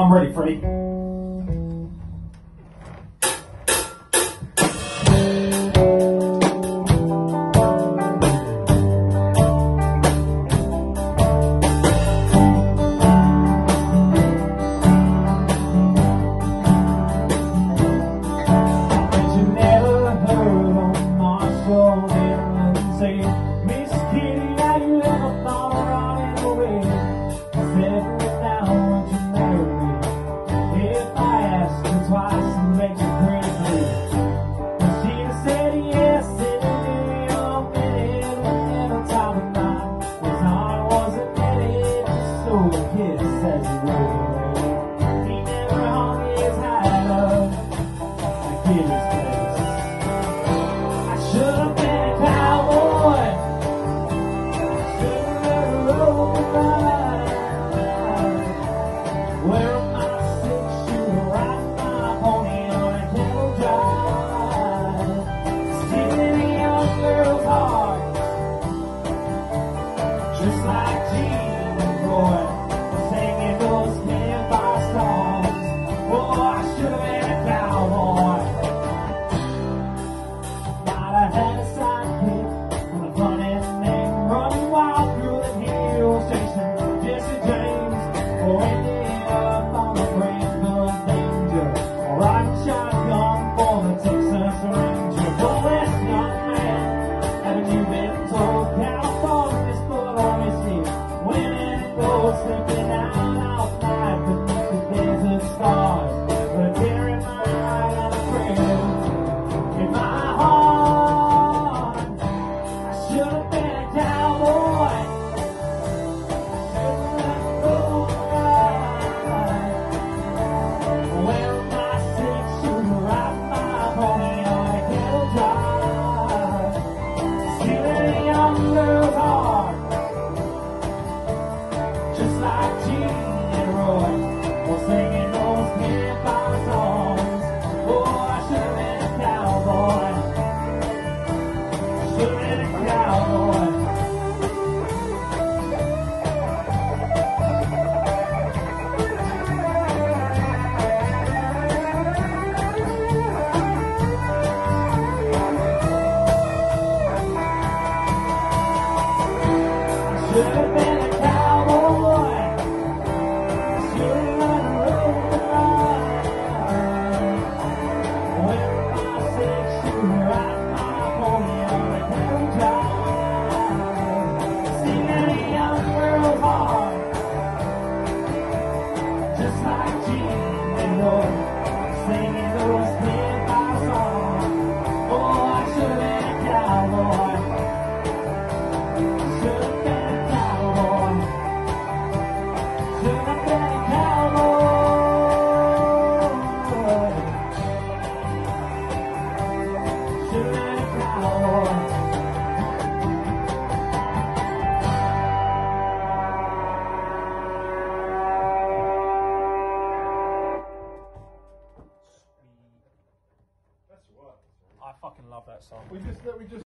I'm ready, Freddie. Miss Kitty, have you ever thought of running away? Every now would you marry me? If I asked you twice, it makes you crazy. And she'd have said yes in a minute, every time of night. His heart wasn't ready, just so a kiss as he rode away. He never hung his hat up to Kitty's place. I should have been a cowboy. Wearing my six-shooter, riding my pony on a cattle drive, stealing a young girl's heart, just like Gene and Roy, singing those campfire songs. Oh, I should have been a cowboy. Might have had a sidekick with a funny name, running wild through the hills, chasing Jesse James, or ending up on the brink of danger, or riding shotgun for the Texas Ranger. But this young man, haven't you been told California's put on his hip, when it goes slipping out all night beneath the desert stars, but carry my eye and a prayer in my heart. I should have been a cowboy. I should have let go ride. Wearing my six-shooter, riding my pony on a cattle drive, stealing a young girl's heart, just like Gene and Roy, or singing those campfire songs. Oh, I should have been a cowboy. Should have been a cowboy. Should have been a cowboy. Should have let the road ride. Wearing my six-shooter, riding my pony on a cattle drive, singing a young girl's heart, just like Gene and Roy, singing those campfire songs. Oh, I should have been a cowboy. Should have been a cowboy. Should have been a cowboy. Should have been a cowboy. I fucking love that song. We just